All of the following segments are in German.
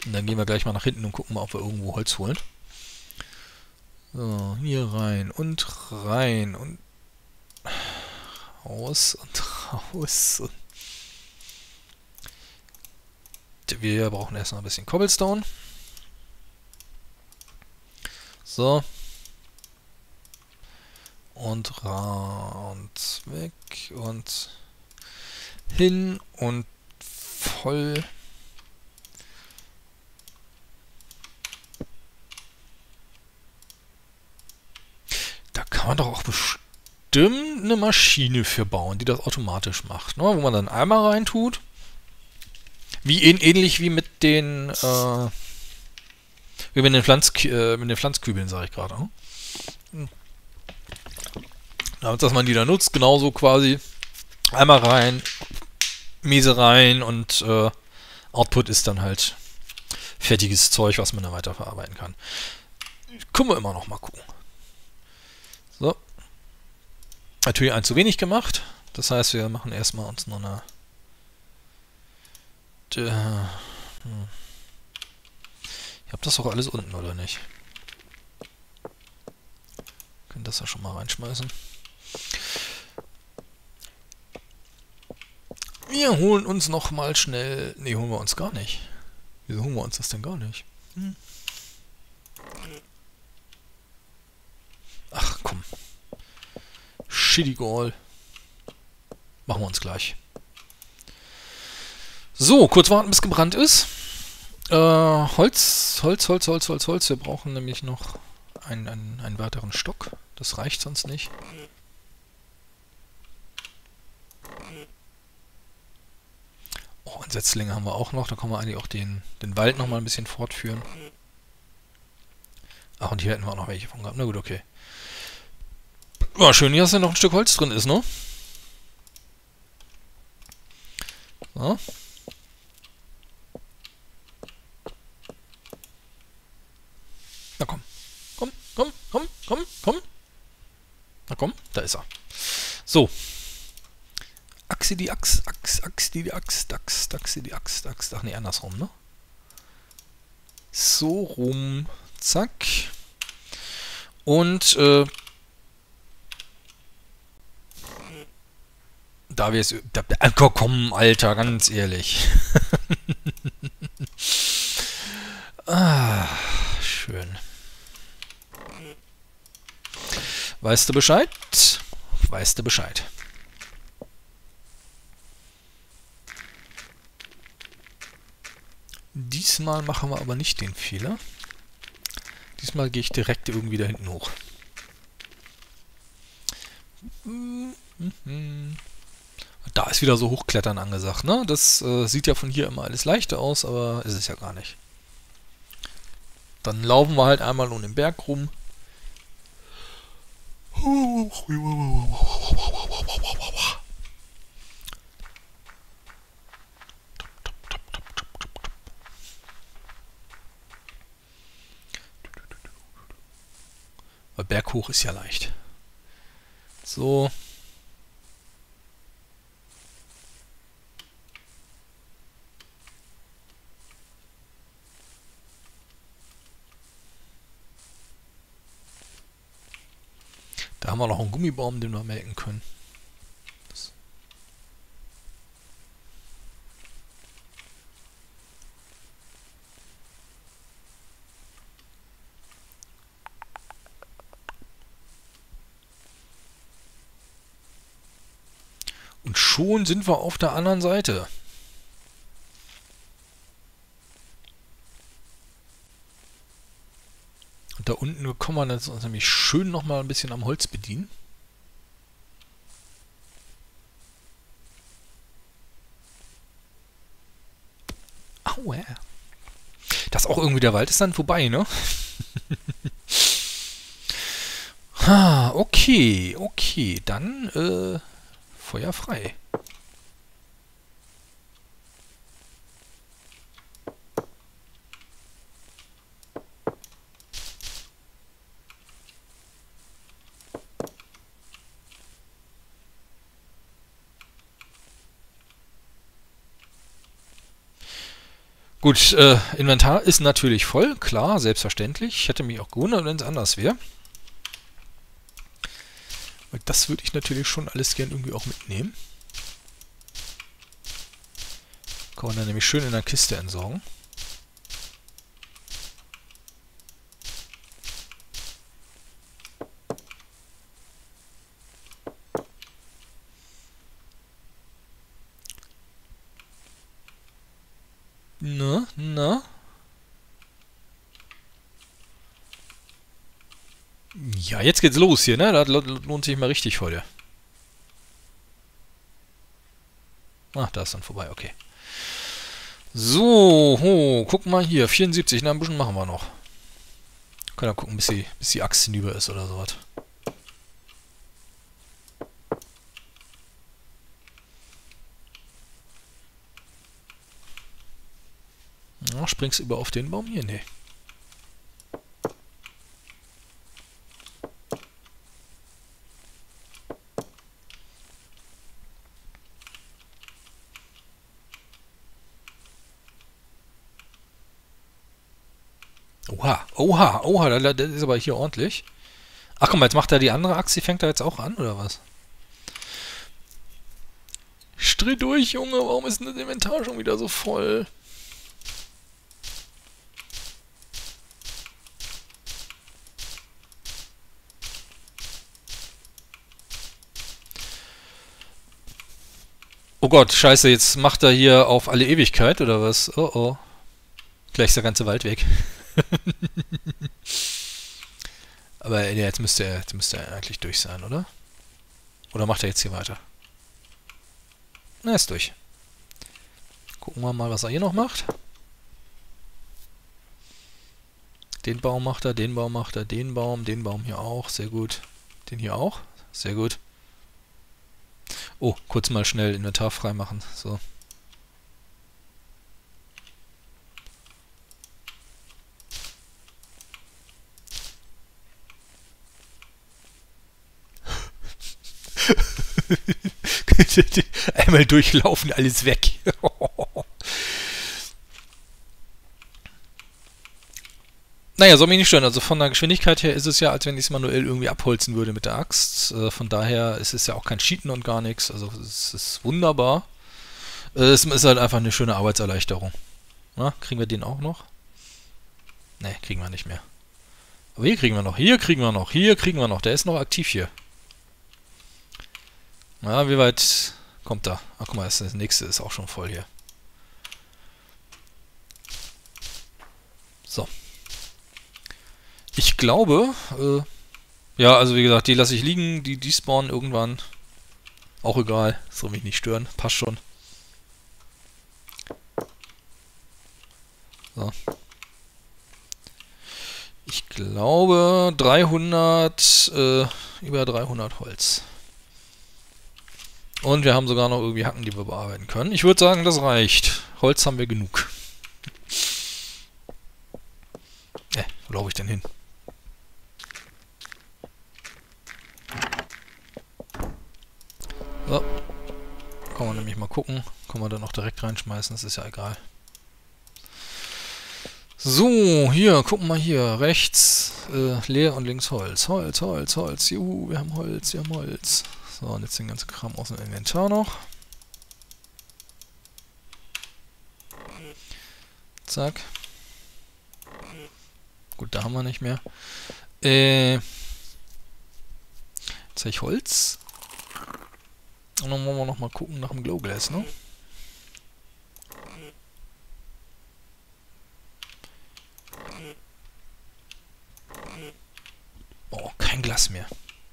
Und dann gehen wir gleich mal nach hinten und gucken mal, ob wir irgendwo Holz holen. So, hier rein und rein und raus und raus. Und wir brauchen erstmal ein bisschen Cobblestone. So. Und und weg und hin und voll. Da kann man doch auch bestimmt eine Maschine für bauen, die das automatisch macht, ne? Wo man dann Eimer reintut. Ähnlich wie mit den mit den Pflanzkübeln, sage ich gerade. Ne? Dass man die da nutzt, genauso quasi. Eimer rein, Miese rein und Output ist dann halt fertiges Zeug, was man dann weiterverarbeiten kann. Können wir immer noch mal gucken. So. Natürlich ein zu wenig gemacht. Das heißt, wir machen erstmal uns noch eine... Ich habe das doch alles unten, oder nicht? Können das ja schon mal reinschmeißen. Wir holen uns noch mal schnell... Ne, holen wir uns gar nicht. Wieso holen wir uns das denn gar nicht? Ach, komm. Shitty Goal. Machen wir uns gleich. So, kurz warten, bis gebrannt ist. Holz. Wir brauchen nämlich noch einen weiteren Stock. Das reicht sonst nicht. Oh, und Setzlinge haben wir auch noch. Da können wir eigentlich auch den Wald noch mal ein bisschen fortführen. Ach, und hier hätten wir auch noch welche von gehabt. Na gut, okay. War schön, hier, dass da noch ein Stück Holz drin ist, ne? So. Na komm. Komm. Na komm, da ist er. So. Achse die Axt, Axt die Axt, Axt die Axt. Ach nee, andersrum, ne? So rum. Zack. Und da wir es... Komm, Alter, ganz ehrlich. Schön. Weißt du Bescheid? Weißt du Bescheid. Diesmal machen wir aber nicht den Fehler. Diesmal gehe ich direkt irgendwie da hinten hoch. Da ist wieder so Hochklettern angesagt, ne? Das sieht ja von hier immer alles leichter aus, aber ist es ja gar nicht. Dann laufen wir halt einmal um den Berg rum. Weil berghoch ist ja leicht. So. Da haben wir noch einen Gummibaum, den wir melken können. Und schon sind wir auf der anderen Seite. Und da unten können wir uns nämlich schön nochmal ein bisschen am Holz bedienen. Aua. Das auch irgendwie, der Wald ist dann vorbei, ne? Okay, dann Feuer frei. Gut, Inventar ist natürlich voll, klar, selbstverständlich. Ich hätte mich auch gewundert, wenn es anders wäre. Weil das würde ich natürlich schon alles gern irgendwie auch mitnehmen. Kann man dann nämlich schön in der Kiste entsorgen. Na, na. Ja, jetzt geht's los hier, ne? Das lohnt sich mal richtig heute. Ach, da ist dann vorbei, okay. So, guck mal hier, 74, na, ein bisschen machen wir noch. Können wir gucken, bis die Axt hinüber ist oder sowas. Na, springst du über auf den Baum hier? Nee. Oha, oha, oha, das ist aber hier ordentlich. Ach komm, jetzt macht er die andere Axt, die fängt er jetzt auch an, oder was? Dreh durch, Junge, warum ist denn das Inventar schon wieder so voll? Oh Gott, scheiße, jetzt macht er hier auf alle Ewigkeit, oder was? Oh oh. Gleich ist der ganze Wald weg. Aber jetzt müsste er eigentlich durch sein, oder? Oder macht er jetzt hier weiter? Na, ist durch. Gucken wir mal, was er hier noch macht. Den Baum macht er, den Baum macht er, den Baum hier auch, sehr gut. Den hier auch, sehr gut. Oh, kurz mal schnell Inventar freimachen, so. Einmal durchlaufen, alles weg. Naja, soll mich nicht stören. Also von der Geschwindigkeit her ist es ja, als wenn ich es manuell irgendwie abholzen würde mit der Axt. Von daher ist es ja auch kein Cheaten und gar nichts. Also es ist wunderbar. Es ist halt einfach eine schöne Arbeitserleichterung. Na, kriegen wir den auch noch? Ne, kriegen wir nicht mehr. Aber hier kriegen wir noch, hier kriegen wir noch, hier kriegen wir noch. Der ist noch aktiv hier. Na, wie weit kommt er? Ach, guck mal, das nächste ist auch schon voll hier. So. Ich glaube, ja, also wie gesagt, die lasse ich liegen, die spawnen irgendwann. Auch egal, soll mich nicht stören, passt schon. So. Ich glaube 300, über 300 Holz. Und wir haben sogar noch irgendwie Hacken, die wir bearbeiten können. Ich würde sagen, das reicht. Holz haben wir genug. Wo laufe ich denn hin? So. Kann man nämlich mal gucken. Kann man da noch direkt reinschmeißen, das ist ja egal. So, hier, gucken wir hier. Rechts leer und links Holz. Holz, Holz, Holz. Juhu, wir haben Holz, wir haben Holz. So, und jetzt den ganzen Kram aus dem Inventar noch. Zack. Gut, da haben wir nicht mehr. Jetzt habe ich Holz. Und dann wollen wir noch mal gucken nach dem Glowglass, ne? Oh, kein Glas mehr.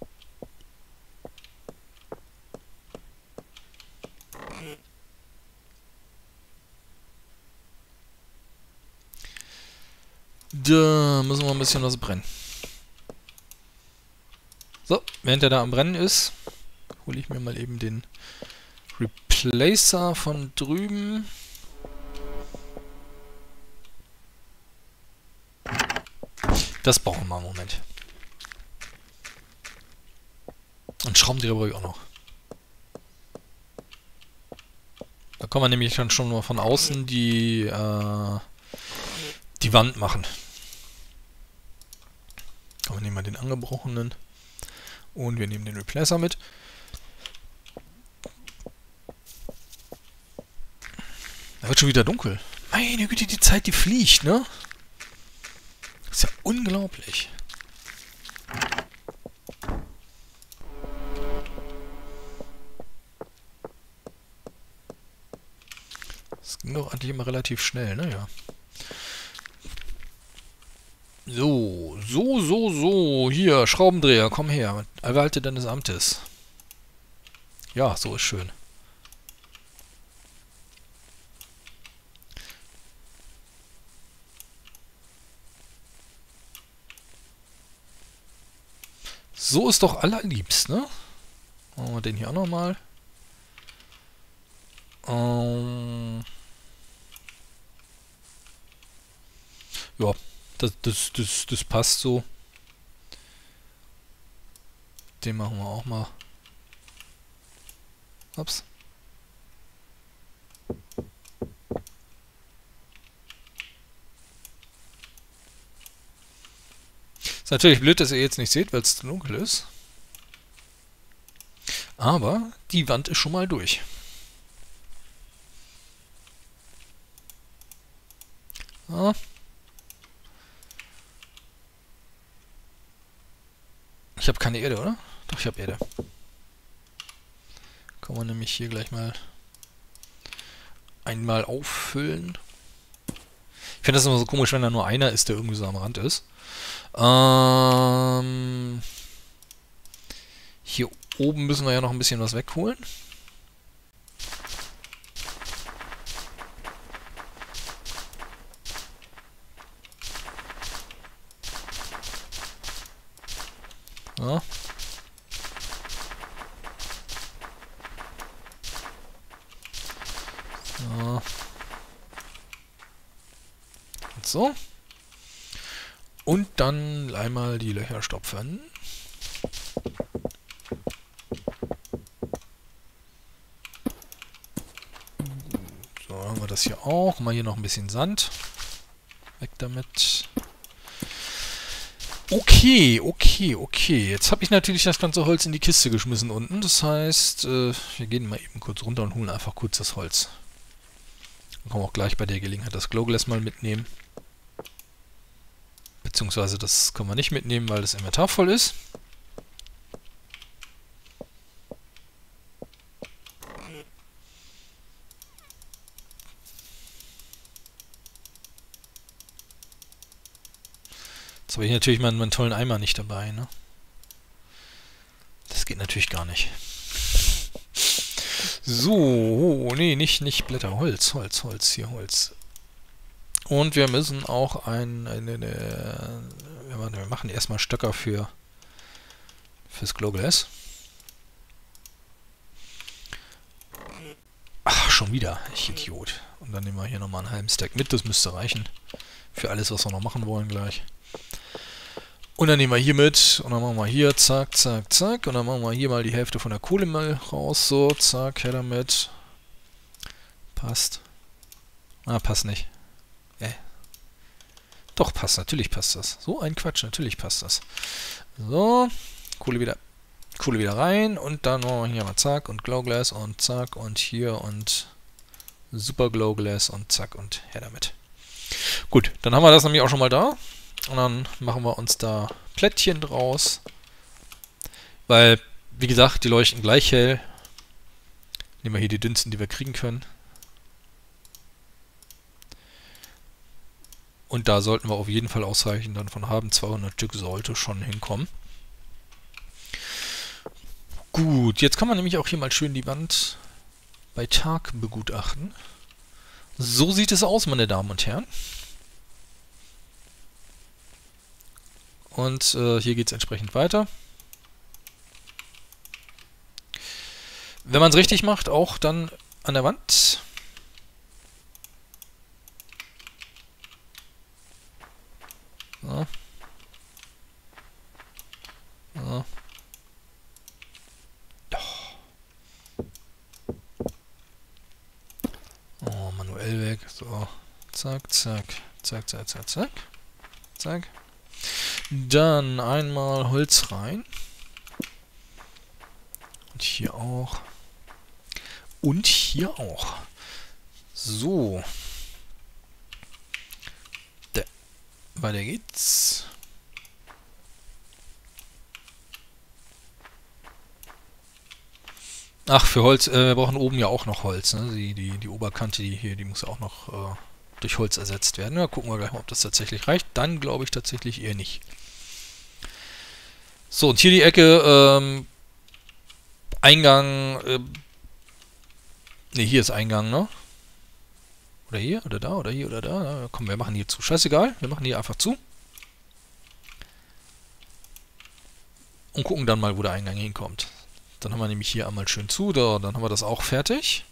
Da müssen wir ein bisschen was brennen. So, während er da am Brennen ist, hole ich mir mal eben den Replacer von drüben. Das brauchen wir im Moment. Und Schraubendreher brauche ich auch noch. Da kann man nämlich dann schon mal von außen die die Wand machen. Aber wir nehmen mal den angebrochenen und wir nehmen den Replacer mit. Da wird schon wieder dunkel. Meine Güte, die Zeit, die fliegt, ne? Das ist ja unglaublich. Das ging doch eigentlich immer relativ schnell, ne? Ja. So. Hier, Schraubendreher, komm her. Erwalte deines Amtes. Ja, so ist schön. So ist doch allerliebst, ne? Machen wir den hier auch nochmal. Ja, das passt so. Den machen wir auch mal. Ups. Ist natürlich blöd, dass ihr jetzt nicht seht, weil es zu dunkel ist. Aber die Wand ist schon mal durch. Ja. Ich habe keine Erde, oder? Doch, ich habe Erde. Kann man nämlich hier gleich mal einmal auffüllen. Ich finde das immer so komisch, wenn da nur einer ist, der irgendwie so am Rand ist. Hier oben müssen wir ja noch ein bisschen was wegholen. Ja. So. Und dann einmal die Löcher stopfen. So, haben wir das hier auch. Mal hier noch ein bisschen Sand. Weg damit. Okay. Jetzt habe ich natürlich das ganze Holz in die Kiste geschmissen unten. Das heißt, wir gehen mal eben kurz runter und holen einfach kurz das Holz. Dann können wir auch gleich bei der Gelegenheit das Glowglass mal mitnehmen. Beziehungsweise das können wir nicht mitnehmen, weil das Inventar voll ist. Jetzt habe ich natürlich meinen tollen Eimer nicht dabei, ne? Das geht natürlich gar nicht. So, nee, nicht Blätter, Holz, hier Holz. Und wir müssen auch wir machen erstmal Stöcker fürs Glowglass. Ach, schon wieder, ich Idiot. Und dann nehmen wir hier nochmal einen halben Stack mit, das müsste reichen. Für alles, was wir noch machen wollen gleich. Und dann nehmen wir hier mit und dann machen wir hier, zack. Und dann machen wir hier mal die Hälfte von der Kohle mal raus, so, zack, her damit. Passt. Ah, passt nicht. Doch, passt, natürlich passt das. So ein Quatsch, natürlich passt das. So, Kohle wieder rein und dann machen wir hier mal zack und Glowglass und zack und hier und super Glowglass und zack und her damit. Gut, dann haben wir das nämlich auch schon mal da. Und dann machen wir uns da Plättchen draus. Weil, wie gesagt, die leuchten gleich hell. Nehmen wir hier die dünnsten, die wir kriegen können. Und da sollten wir auf jeden Fall ausreichend dann von haben. 200 Stück sollte schon hinkommen. Gut, jetzt kann man nämlich auch hier mal schön die Wand bei Tag begutachten. So sieht es aus, meine Damen und Herren. Und hier geht es entsprechend weiter. Wenn man es richtig macht, auch dann an der Wand. So. So. Oh, manuell weg. So. Zack. Zack, zack, zack, zack. Zack. Dann einmal Holz rein. Und hier auch. Und hier auch. So. Weiter geht's. Ach, für Holz, wir brauchen oben ja auch noch Holz, ne? Die Oberkante, die muss auch noch durch Holz ersetzt werden. Ja, gucken wir gleich mal, ob das tatsächlich reicht. Dann glaube ich tatsächlich eher nicht. So, und hier die Ecke, Eingang, ne, hier ist Eingang, ne? Oder hier, oder da, oder hier, oder da. Ja, komm, wir machen hier zu. Scheißegal, wir machen hier einfach zu. Und gucken dann mal, wo der Eingang hinkommt. Dann haben wir nämlich hier einmal schön zu, dann haben wir das auch fertig.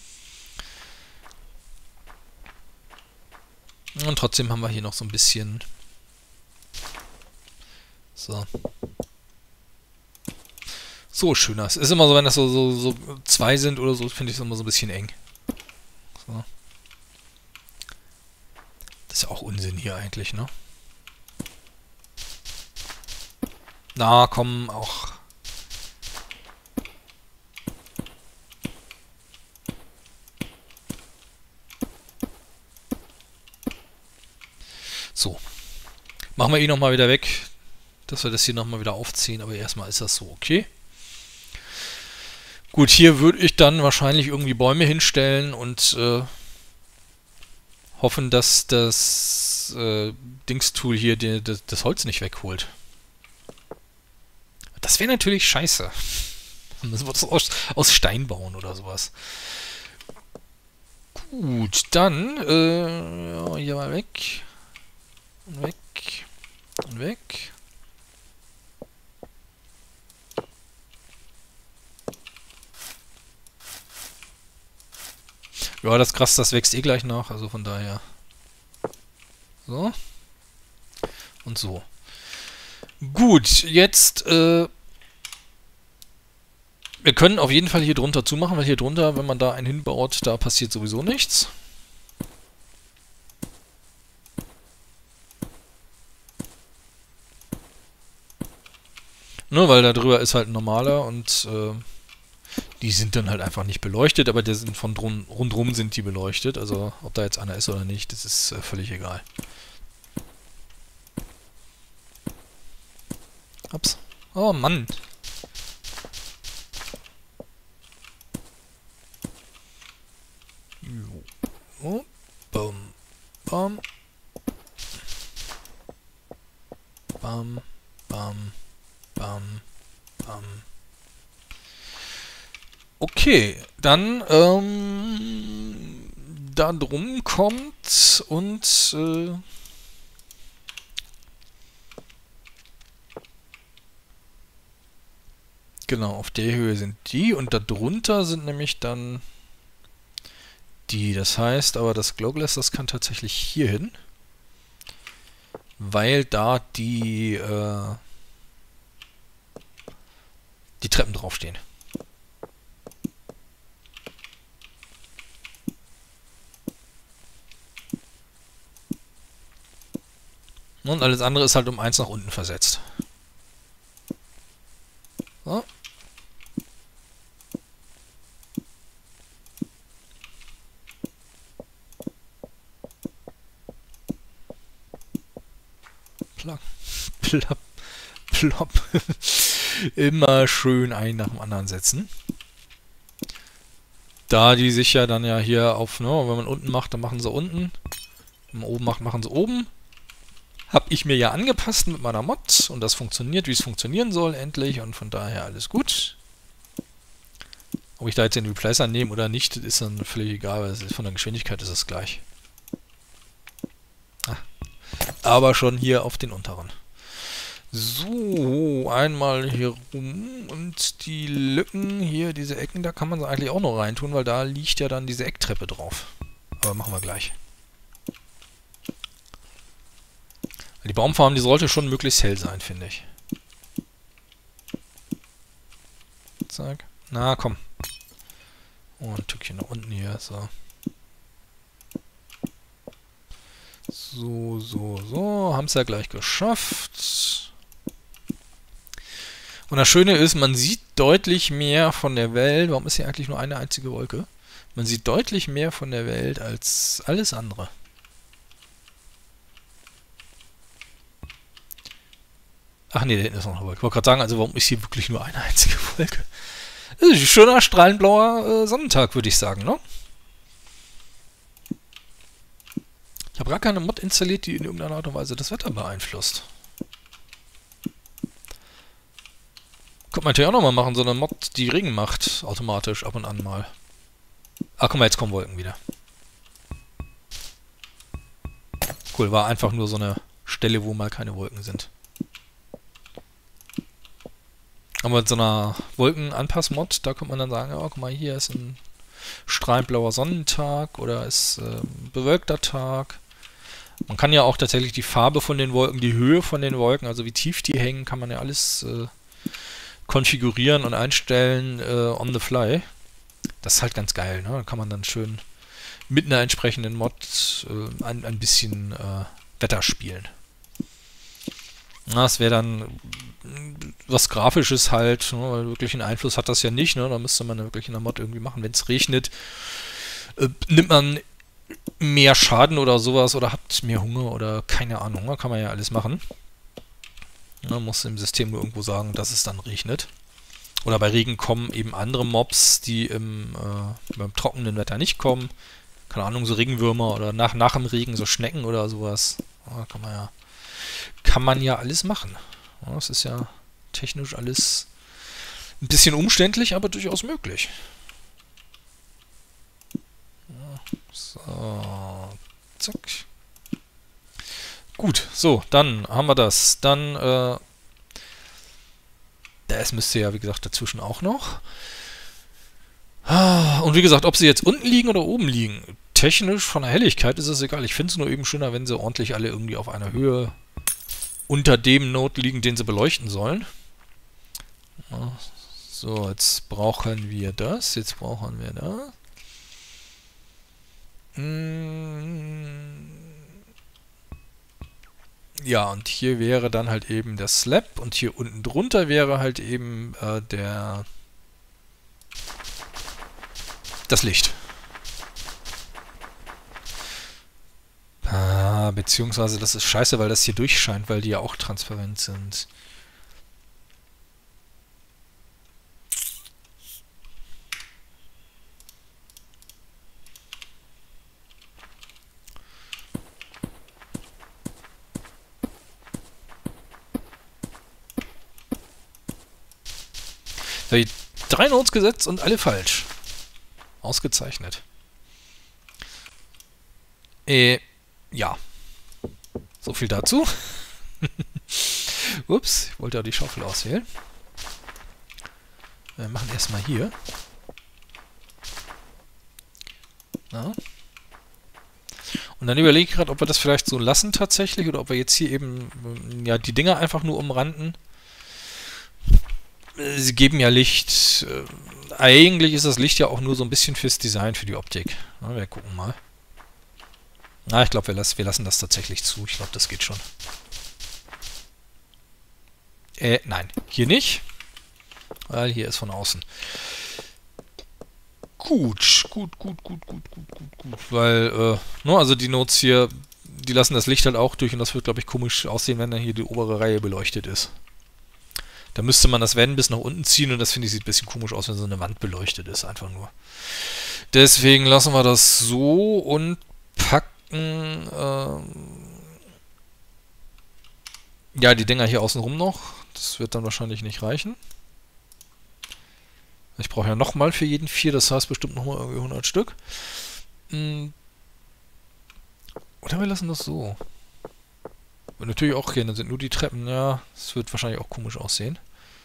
Und trotzdem haben wir hier noch so ein bisschen... So. So schöner. Es ist immer so, wenn das so zwei sind oder so, finde ich es immer so ein bisschen eng. So. Das ist ja auch Unsinn hier eigentlich, ne? Na, komm, auch... So. Machen wir ihn nochmal wieder weg, dass wir das hier nochmal wieder aufziehen, aber erstmal ist das so okay. Gut, hier würde ich dann wahrscheinlich irgendwie Bäume hinstellen und hoffen, dass das Dingstool hier das Holz nicht wegholt. Das wäre natürlich scheiße. Dann müssen wir das aus Stein bauen oder sowas. Gut, dann ja, hier mal weg. Und weg. Und weg. Ja, das Gras, das wächst eh gleich nach, also von daher. So. Und so. Gut, jetzt, wir können auf jeden Fall hier drunter zumachen, weil hier drunter, wenn man da einen hinbaut, da passiert sowieso nichts. Nur weil da drüber ist halt ein normaler und die sind dann halt einfach nicht beleuchtet, aber der sind von rundrum sind die beleuchtet. Also ob da jetzt einer ist oder nicht, das ist völlig egal. Ups. Oh Mann. Oh. Bam. Bam. Bam. Bam. Bam. Bam. Okay, dann da drum kommt und genau, auf der Höhe sind die und darunter sind nämlich dann die. Das heißt, aber das Glowglass, das kann tatsächlich hier hin, weil da die Treppen draufstehen. Und alles andere ist halt um 1 nach unten versetzt. So. Plack. Plapp. Plopp. Immer schön einen nach dem anderen setzen. Da die sich ja dann ja hier auf, ne, wenn man unten macht, dann machen sie unten. Wenn man oben macht, machen sie oben. Habe ich mir ja angepasst mit meiner Mod und das funktioniert, wie es funktionieren soll, endlich. Und von daher alles gut. Ob ich da jetzt den Replacer nehme oder nicht, das ist dann völlig egal, weil von der Geschwindigkeit ist es gleich. Ah. Aber schon hier auf den unteren. So, einmal hier rum und die Lücken hier, diese Ecken, da kann man sie eigentlich auch noch reintun, weil da liegt ja dann diese Ecktreppe drauf. Aber machen wir gleich. Die Baumfarbe, die sollte schon möglichst hell sein, finde ich. Zack. Na, komm. Und ein Stückchen nach unten hier, so. So. Haben es ja gleich geschafft. Und das Schöne ist, man sieht deutlich mehr von der Welt. Warum ist hier eigentlich nur eine einzige Wolke? Man sieht deutlich mehr von der Welt als alles andere. Ach nee, da hinten ist noch eine Wolke. Ich wollte gerade sagen, also warum ist hier wirklich nur eine einzige Wolke? Das ist ein schöner, strahlend blauer Sonnentag, würde ich sagen, ne? Ich habe gar keine Mod installiert, die in irgendeiner Art und Weise das Wetter beeinflusst. Könnte man natürlich auch nochmal machen, so eine Mod, die Regen macht, automatisch, ab und an mal. Ah, guck mal, jetzt kommen Wolken wieder. Cool, war einfach nur so eine Stelle, wo mal keine Wolken sind. Aber mit so einer Wolkenanpass-Mod, da könnte man dann sagen, ja, guck mal, hier ist ein strahlend blauer Sonnentag oder ist ein bewölkter Tag. Man kann ja auch tatsächlich die Farbe von den Wolken, die Höhe von den Wolken, also wie tief die hängen, kann man ja alles konfigurieren und einstellen on the fly. Das ist halt ganz geil, ne? Da kann man dann schön mit einer entsprechenden Mod ein bisschen Wetter spielen. Na, das wäre dann was Grafisches halt, ne? Weil wirklich einen Einfluss hat das ja nicht, ne? Da müsste man ja wirklich in der Mod irgendwie machen. Wenn es regnet, nimmt man mehr Schaden oder sowas oder hat mehr Hunger oder keine Ahnung, ne? Kann man ja alles machen. Man muss im System nur irgendwo sagen, dass es dann regnet. Oder bei Regen kommen eben andere Mobs, die beim trockenen Wetter nicht kommen. Keine Ahnung, so Regenwürmer oder nach dem Regen so Schnecken oder sowas. Ja, kann man ja alles machen. Ja, das ist ja technisch alles ein bisschen umständlich, aber durchaus möglich. Ja, so, zack. Gut, so, dann haben wir das. Dann, es müsste ja, wie gesagt, dazwischen auch noch. Und wie gesagt, ob sie jetzt unten liegen oder oben liegen, technisch von der Helligkeit ist es egal. Ich finde es nur eben schöner, wenn sie ordentlich alle irgendwie auf einer Höhe unter dem Node liegen, den sie beleuchten sollen. So, jetzt brauchen wir das. Jetzt brauchen wir das. Ja, und hier wäre dann halt eben der Slab und hier unten drunter wäre halt eben das Licht. Beziehungsweise das ist scheiße, weil das hier durchscheint, weil die ja auch transparent sind. Da habe ich 3 Nodes gesetzt und alle falsch. Ausgezeichnet. Ja. So viel dazu. Ups, ich wollte ja die Schaufel auswählen. Wir machen erstmal hier. Ja. Und dann überlege ich gerade, ob wir das vielleicht so lassen tatsächlich oder ob wir jetzt hier eben ja, die Dinger einfach nur umranden. Sie geben ja Licht. Eigentlich ist das Licht ja auch nur so ein bisschen fürs Design, für die Optik. Ja, wir gucken mal. Na, ich glaube, wir lassen das tatsächlich zu. Ich glaube, das geht schon. Nein, hier nicht. Weil hier ist von außen. Gut. Weil, also die Nodes hier, die lassen das Licht halt auch durch und das wird, glaube ich, komisch aussehen, wenn dann hier die obere Reihe beleuchtet ist. Da müsste man das Wenn bis nach unten ziehen und das, finde ich, sieht ein bisschen komisch aus, wenn so eine Wand beleuchtet ist, einfach nur. Deswegen lassen wir das so und packen ja, die Dinger hier außenrum noch. Das wird dann wahrscheinlich nicht reichen. Ich brauche ja nochmal für jeden 4, das heißt bestimmt nochmal irgendwie 100 Stück. Oder wir lassen das so. Und natürlich auch hier, dann sind nur die Treppen. Ja, das wird wahrscheinlich auch komisch aussehen.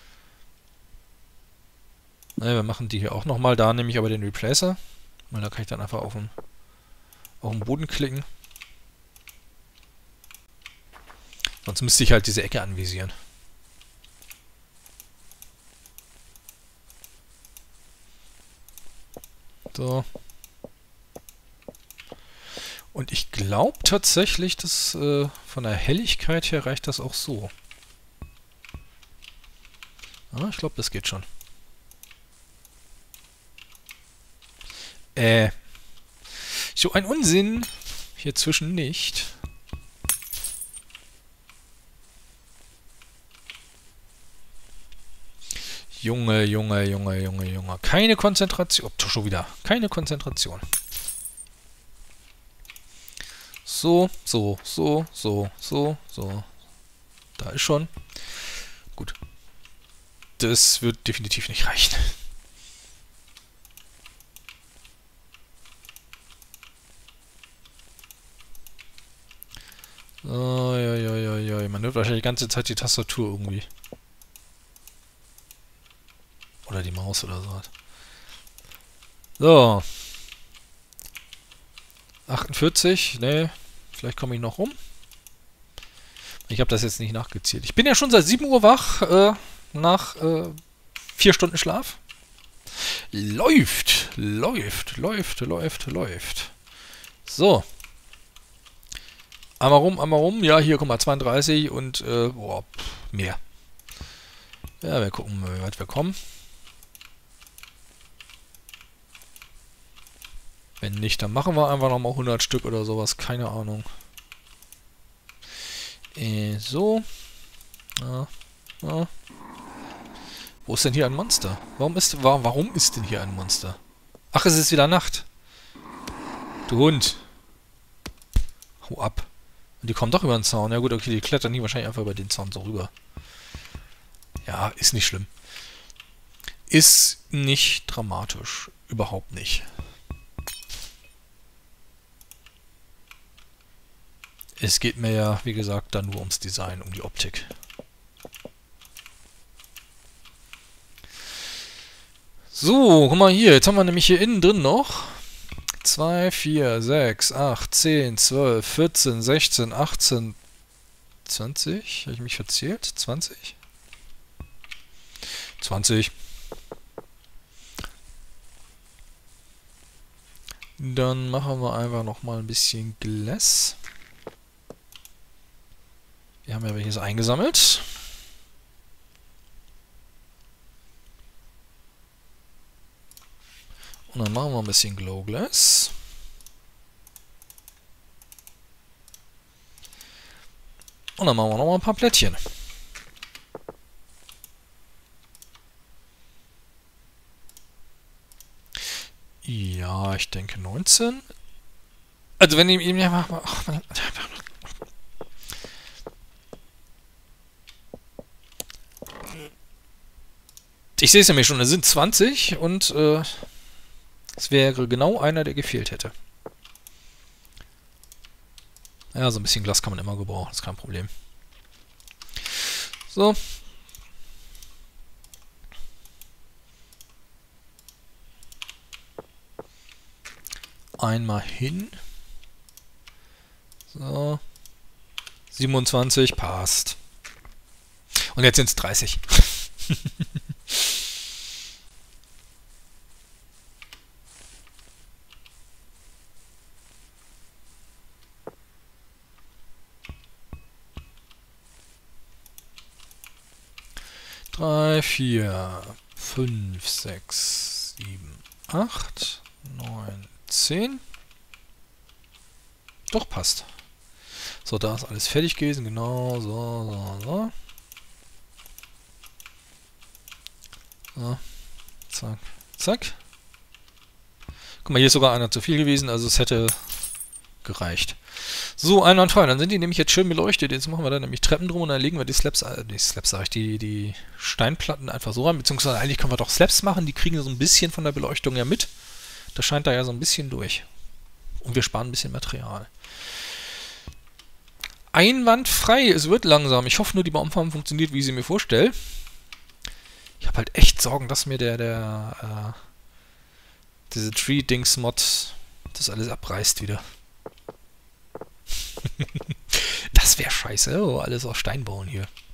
Naja, wir machen die hier auch nochmal. Da nehme ich aber den Replacer. Weil da kann ich dann einfach auf den Boden klicken. Sonst müsste ich halt diese Ecke anvisieren. So. Und ich glaube tatsächlich, dass von der Helligkeit her reicht das auch so. Ja, ich glaube, das geht schon. So ein Unsinn. Hier zwischen nicht. Junge, Junge, Junge, Junge, Junge. Keine Konzentration. Oh, schon wieder. Keine Konzentration. So, so, so, so, so, so. Da ist schon. Gut. Das wird definitiv nicht reichen. Oh, ja, ja, ja, ja. Man nimmt wahrscheinlich die ganze Zeit die Tastatur irgendwie. Oder die Maus oder so. So. 48. Ne, vielleicht komme ich noch rum. Ich habe das jetzt nicht nachgezählt. Ich bin ja schon seit 7 Uhr wach, nach 4 Stunden Schlaf. Läuft, läuft, läuft, läuft, läuft. So. Einmal rum. Ja, hier, guck mal, 32 und, boah, mehr. Ja, wir gucken, wie weit wir kommen. Wenn nicht, dann machen wir einfach nochmal 100 Stück oder sowas. Keine Ahnung. So. Ja. Ja. Wo ist denn hier ein Monster? Warum ist denn hier ein Monster? Ach, es ist wieder Nacht. Du Hund. Hau ab. Und die kommen doch über den Zaun. Ja gut, okay, die klettern hier wahrscheinlich einfach über den Zaun so rüber. Ja, ist nicht schlimm. Ist nicht dramatisch. Überhaupt nicht. Es geht mir ja, wie gesagt, dann nur ums Design, um die Optik. So, guck mal hier. Jetzt haben wir nämlich hier innen drin noch 2, 4, 6, 8, 10, 12, 14, 16, 18, 20. Habe ich mich verzählt? 20? 20. Dann machen wir einfach nochmal ein bisschen Glas. Wir haben ja welches eingesammelt. Und dann machen wir ein bisschen Glow Glass. Und dann machen wir nochmal ein paar Plättchen. Ja, ich denke 19. Also wenn ich ihm ja ich sehe es nämlich schon, es sind 20 und es wäre genau einer, der gefehlt hätte. Ja, so ein bisschen Glas kann man immer gebrauchen, ist kein Problem. So. Einmal hin. So. 27, passt. Und jetzt sind es 30. Drei, 4, 5, 6, 7, 8, 9, 10. Doch, passt. So, da ist alles fertig gewesen. Genau, so. So, zack, zack. Guck mal, hier ist sogar einer zu viel gewesen, also es hätte gereicht. So, einwandfrei. Dann sind die nämlich jetzt schön beleuchtet. Jetzt machen wir da nämlich Treppen drum und dann legen wir die die Steinplatten einfach so rein. Beziehungsweise eigentlich können wir doch Slabs machen. Die kriegen so ein bisschen von der Beleuchtung ja mit. Das scheint da ja so ein bisschen durch. Und wir sparen ein bisschen Material. Einwandfrei. Es wird langsam. Ich hoffe nur, die Baumfarm funktioniert, wie ich sie mir vorstelle. Ich habe halt echt Sorgen, dass mir diese Tree-Dings-Mod das alles abreißt wieder. Das wäre scheiße. Oh, alles aus Stein bauen hier.